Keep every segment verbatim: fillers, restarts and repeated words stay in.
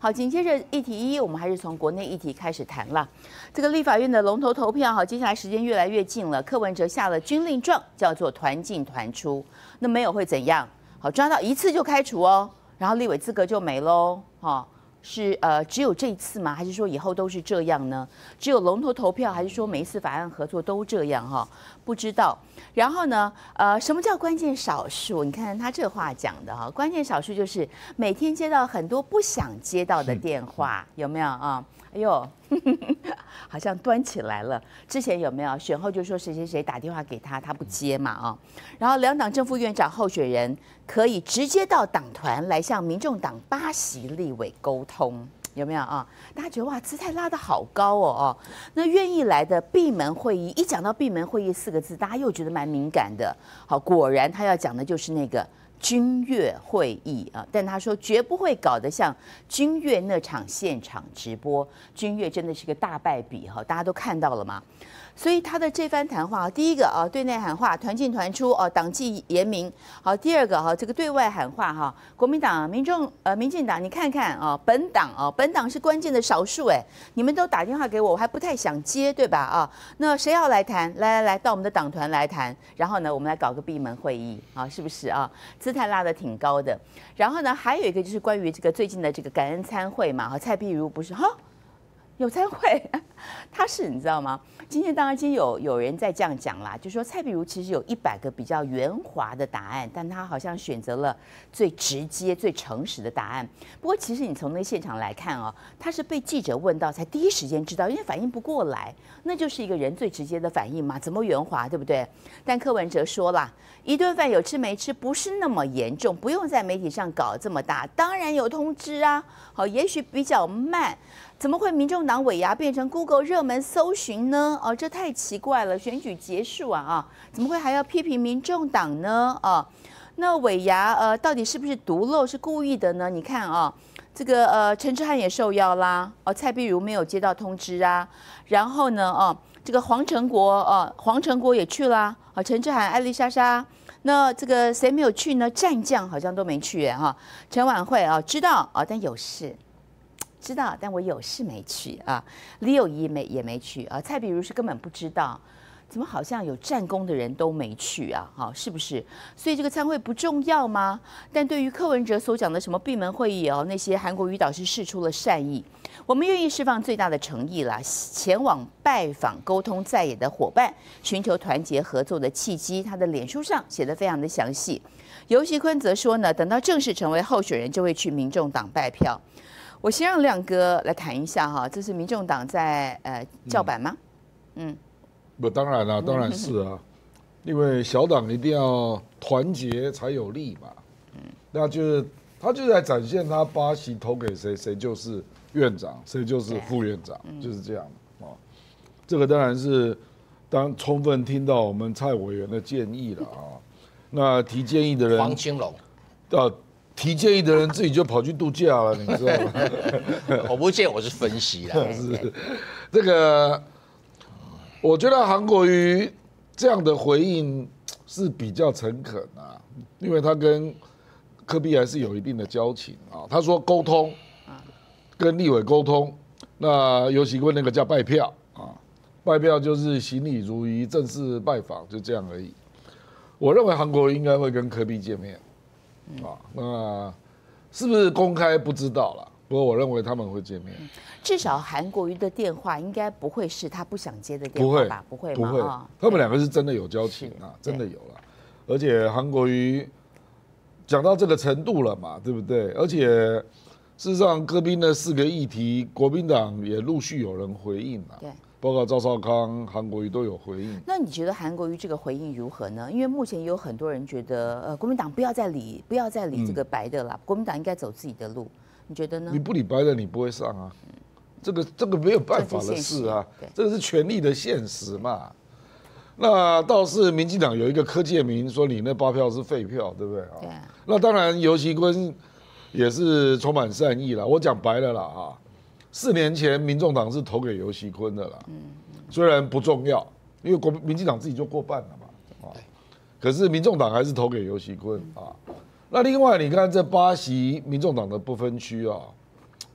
好，紧接着议题一，我们还是从国内议题开始谈了。这个立法院的龙头投票，好，接下来时间越来越近了。柯文哲下了军令状，叫做团进团出。那没有会怎样？好，抓到一次就开除哦，然后立委资格就没喽。哈，是呃只有这一次吗？还是说以后都是这样呢？只有龙头投票，还是说每一次法案合作都这样？哈，不知道。然后呢，呃，什么叫关键少数？你看他这话讲的哈，关键少数就是每天接到很多不想接到的电话，有没有啊？哎呦，好像端起来了。之前有没有选后就说谁谁谁打电话给他，他不接嘛啊？然后两党正副院长候选人可以直接到党团来向民众党八席立委沟通。有没有啊？大家觉得哇，姿态拉得好高哦哦。那愿意来的闭门会议，一讲到闭门会议四个字，大家又觉得蛮敏感的。好，果然他要讲的就是那个君悦会议啊，但他说绝不会搞得像君悦那场现场直播。君悦真的是个大败笔哈，大家都看到了吗？所以他的这番谈话，第一个啊，对内喊话，团进团出哦，党纪严明。好，第二个哈，这个对外喊话哈，国民党、民众呃、民进党，你看看啊，本党啊，本党是关键的少数哎，你们都打电话给我，我还不太想接，对吧？啊，那谁要来谈？来来来，到我们的党团来谈，然后呢，我们来搞个闭门会议啊，是不是啊？姿态拉得挺高的。然后呢，还有一个就是关于这个最近的这个感恩餐会嘛，哈，蔡碧如不是哈？有参会，他是你知道吗？今天当然今天有有人在这样讲啦，就说蔡碧如其实有一百个比较圆滑的答案，但他好像选择了最直接、最诚实的答案。不过其实你从那个现场来看哦，他是被记者问到才第一时间知道，因为反应不过来，那就是一个人最直接的反应嘛，怎么圆滑，对不对？但柯文哲说啦，一顿饭有吃没吃不是那么严重，不用在媒体上搞这么大，当然有通知啊，好，也许比较慢。怎么会民众党尾牙变成 Google 热门搜寻呢？哦，这太奇怪了！选举结束啊啊，怎么会还要批评民众党呢？啊，那尾牙呃，到底是不是独漏，是故意的呢？你看啊，这个呃，陈之汉也受邀啦，哦，蔡碧如没有接到通知啊，然后呢，哦，这个黄成国哦，黄成国也去啦，啊，陈之汉、艾丽莎莎。那这个谁没有去呢？战将好像都没去哎哈。陈婉慧啊，知道啊，但有事。知道，但我有事没去啊。李友仪没也没去啊。蔡碧如是根本不知道，怎么好像有战功的人都没去啊？哈、啊，是不是？所以这个参会不重要吗？但对于柯文哲所讲的什么闭门会议哦，那些韩国瑜导师释出了善意，我们愿意释放最大的诚意啦，前往拜访沟通在野的伙伴，寻求团结合作的契机。他的脸书上写得非常的详细。游锡堃则说呢，等到正式成为候选人，就会去民众党拜票。我先让亮哥来谈一下哈，这是民众党在呃叫板吗？嗯， 不，当然啦、啊，当然是啊，因为小党一定要团结才有力嘛。嗯，那就是他就在展现他八席投给谁，谁就是院长，谁就是副院长，就是这样啊。这个当然是当充分听到我们蔡委员的建议了啊。那提建议的人黄青龙， 呃。提建议的人自己就跑去度假了，你知道吗？ 我不建议，我是分析啦。 是这个，我觉得韩国瑜这样的回应是比较诚恳啊，因为他跟柯 P 还是有一定的交情啊。他说沟通，跟立委沟通，那游锡堃那个叫拜票啊，拜票就是行礼如仪，正式拜访，就这样而已。我认为韩国瑜应该会跟柯 P 见面。啊，那是不是公开不知道啦，不过我认为他们会见面。 至少韩国瑜的电话应该不会是他不想接的电话吧？不会，不会， 不会。他们两个是真的有交情啊，真的有了。而且韩国瑜讲到这个程度了嘛，对不对？而且事实上，柯 P 那四个议题，国民党也陆续有人回应了。对。包括赵少康、韩国瑜都有回应。 那你觉得韩国瑜这个回应如何呢？因为目前有很多人觉得，呃，国民党不要再理，不要再理这个白的啦，嗯、国民党应该走自己的路。你觉得呢？ 你不理白的，你不会上啊。嗯、这个这个没有办法的事啊，这个是权力的现实嘛。那倒是民进党有一个柯建铭说你那八票是废票，对不对啊？对。那当然游锡堃也是充满善意啦。我讲白了啦哈。四年前，民众党是投给游锡堃的啦，虽然不重要，因为国民进党自己就过半了嘛，啊，可是民众党还是投给游锡堃啊。那另外，你看这八席民众党的不分区啊，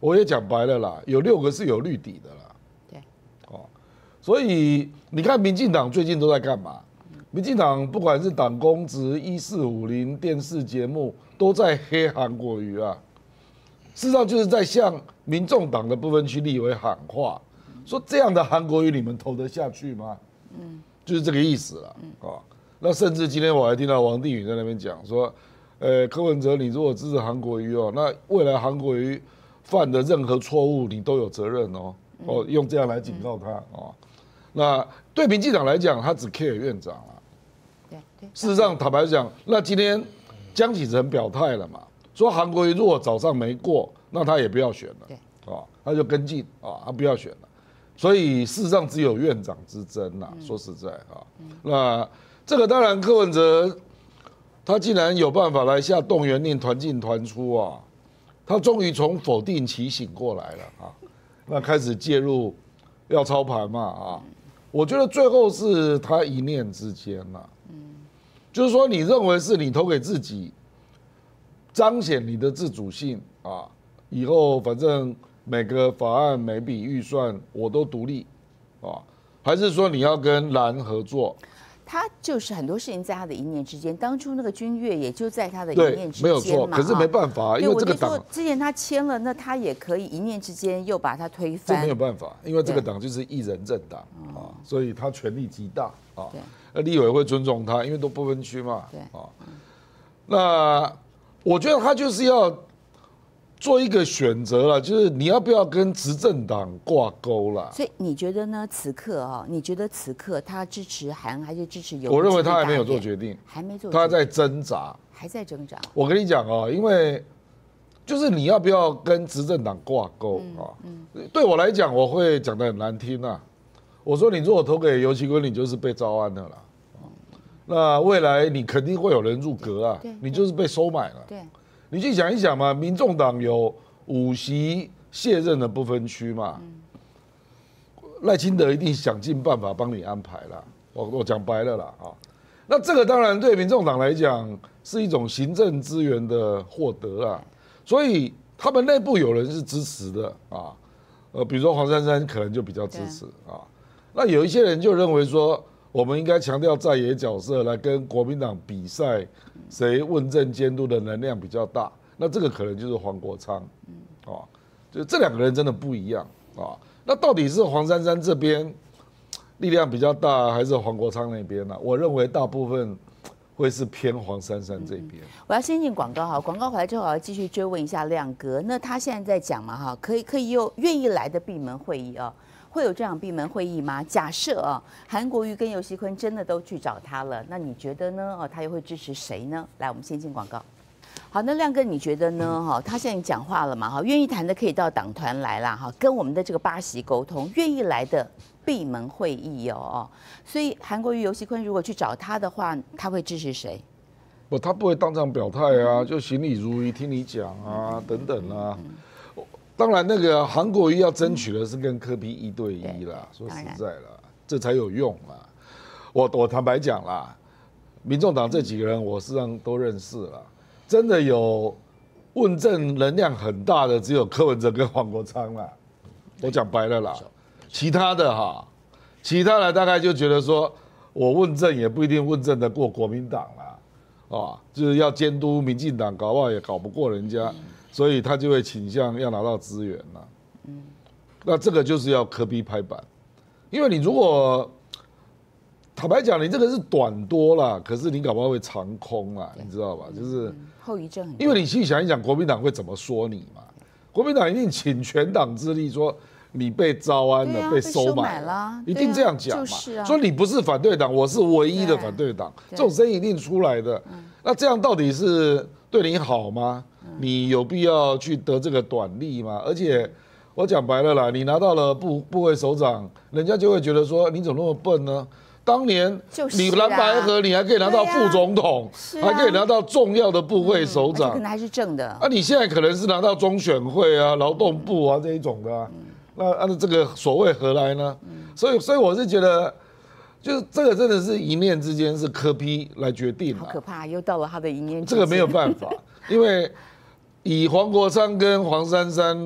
我也讲白了啦，有六个是有绿底的啦。 对， 哦，所以你看民进党最近都在干嘛？民进党不管是党公职、一四五零电视节目，都在黑韩国瑜啊。事实上就是在向民众党的部分区立委喊话，说这样的韩国瑜你们投得下去吗？嗯，就是这个意思了。哦，那甚至今天我还听到王定宇在那边讲说，呃，柯文哲，你如果支持韩国瑜哦，那未来韩国瑜犯的任何错误，你都有责任哦。哦，用这样来警告他哦。那对民进党来讲，他只 care 院长啊。 对对。 事实上，坦白讲，那今天江启臣表态了嘛，说韩国瑜如果早上没过，那他也不要选了。 对。 啊，他就跟进啊，他不要选了。所以事实上只有院长之争呐。说实在啊，那这个当然柯文哲他既然有办法来下动员令，团进团出啊。他终于从否定期醒过来了啊，那开始介入要操盘嘛啊，我觉得最后是他一念之间啦，就是说你认为是你投给自己，彰显你的自主性啊，以后反正每个法案每笔预算我都独立啊，还是说你要跟蓝合作？ 他就是很多事情在他的一念之间，当初那个君越也就在他的一念之间嘛， 没有错。可是没办法，因为这个党之前他签了，那他也可以一念之间又把它推翻。 这没有办法，因为这个党就是一人政党啊，所以他权力极大啊。那立委会尊重他，因为都不分区嘛。对啊，那我觉得他就是要做一个选择了，就是你要不要跟执政党挂钩了。 所以你觉得呢？此刻啊，你觉得此刻他支持韩还是支持游？ 我认为他还没有做决定， 还没做， 他在挣扎， 还在挣扎。 我跟你讲啊，因为就是你要不要跟执政党挂钩啊？对我来讲，我会讲得很难听啊。我说你如果投给游锡堃，你就是被招安的了。那未来你肯定会有人入阁啊，你就是被收买了。 对。 你去想一想嘛，民众党有五席卸任的不分区嘛，赖清德一定想尽办法帮你安排啦。我我讲白了啦啊，那这个当然对民众党来讲是一种行政资源的获得啦，所以他们内部有人是支持的啊，呃，比如说黄珊珊可能就比较支持啊，那有一些人就认为说，我们应该强调在野角色来跟国民党比赛。谁问政监督的能量比较大？那这个可能就是黄国昌，啊，就这两个人真的不一样啊。那到底是黄珊珊这边力量比较大，还是黄国昌那边呢？我认为大部分会是偏黄珊珊这边。 我要先进广告哈，广告回来之后，我要继续追问一下亮哥。那他现在在讲嘛哈，可以可以有愿意来的闭门会议啊。会有这样闭门会议吗？假设啊，韩国瑜跟游锡堃真的都去找他了，那你觉得呢？哦，他又会支持谁呢？来，我们先进广告。好，那亮哥，你觉得呢？哈，他现在讲话了嘛？哈，愿意谈的可以到党团来啦，哈，跟我们的这个八席沟通，愿意来的闭门会议哦。所以韩国瑜、游锡堃如果去找他的话，他会支持谁？ 不，他不会当场表态啊，就行礼如仪，听你讲啊，等等啊。当然，那个韩国瑜要争取的是跟柯 P 一对一啦。说实在啦，这才有用啦。我我坦白讲啦，民众党这几个人我事实上都认识了，真的有问政能量很大的只有柯文哲跟黄国昌啦。我讲白了啦，其他的哈，其他的大概就觉得说我问政也不一定问政得过国民党啦，啊，就是要监督民进党，搞不好也搞不过人家。所以他就会倾向要拿到资源了，嗯，那这个就是要柯 P 拍板，因为你如果坦白讲，你这个是短多啦，可是你搞不好会长空啦，你知道吧？就是后遗症很多， 因为你去想一想，国民党会怎么说你嘛？国民党一定倾全党之力说你被招安了，被收买了，一定这样讲嘛。说你不是反对党，我是唯一的反对党，这种声音一定出来的。那这样到底是对你好吗？你有必要去得这个短利吗？而且我讲白了啦，你拿到了部部会首长，人家就会觉得说你怎么那么笨呢？当年你蓝白合，你还可以拿到副总统，还可以拿到重要的部会首长， 可能还是正的。 啊，你现在可能是拿到中选会啊、劳动部啊这一种的啊，那按这个所谓何来呢？所以，所以我是觉得。就是这个真的是一念之间，是柯 P 来决定。 好可怕，又到了他的一念之间。 这个没有办法，因为以黄国昌跟黄珊珊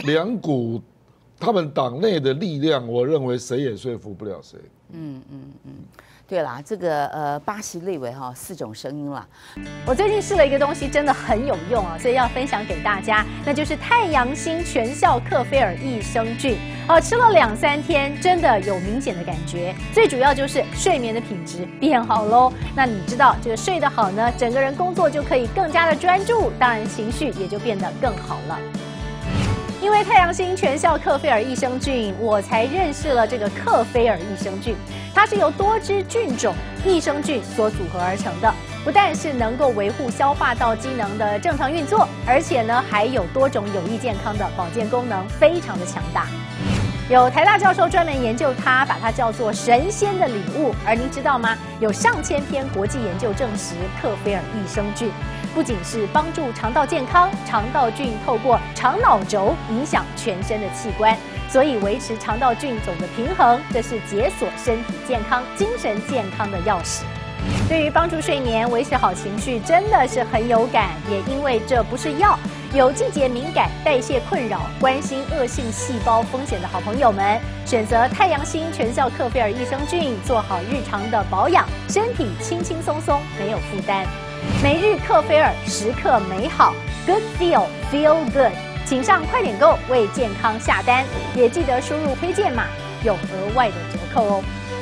两股他们党内的力量，我认为谁也说服不了谁。 嗯嗯嗯，对啦，这个呃巴西立委哈四种声音啦。 我最近试了一个东西，真的很有用啊，所以要分享给大家，那就是太阳星全效克菲尔益生菌。哦，吃了两三天，真的有明显的感觉。最主要就是睡眠的品质变好喽。那你知道这个睡得好呢，整个人工作就可以更加的专注，当然情绪也就变得更好了。因为太阳星全效克菲尔益生菌，我才认识了这个克菲尔益生菌。它是由多支菌种益生菌所组合而成的，不但是能够维护消化道机能的正常运作，而且呢还有多种有益健康的保健功能，非常的强大。有台大教授专门研究它，把它叫做神仙的礼物。而您知道吗？有上千篇国际研究证实，克菲尔益生菌不仅是帮助肠道健康，肠道菌透过肠脑轴影响全身的器官，所以维持肠道菌种的平衡，这是解锁身体健康、精神健康的钥匙。对于帮助睡眠、维持好情绪，真的是很有感。也因为这不是药，有季节敏感、代谢困扰、关心恶性细胞风险的好朋友们，选择太阳星全效克菲尔益生菌，做好日常的保养，身体轻轻松松，没有负担。每日克菲尔，时刻美好 ，Good Feel Feel Good， 请上快点购为健康下单，也记得输入推荐码，有额外的折扣哦。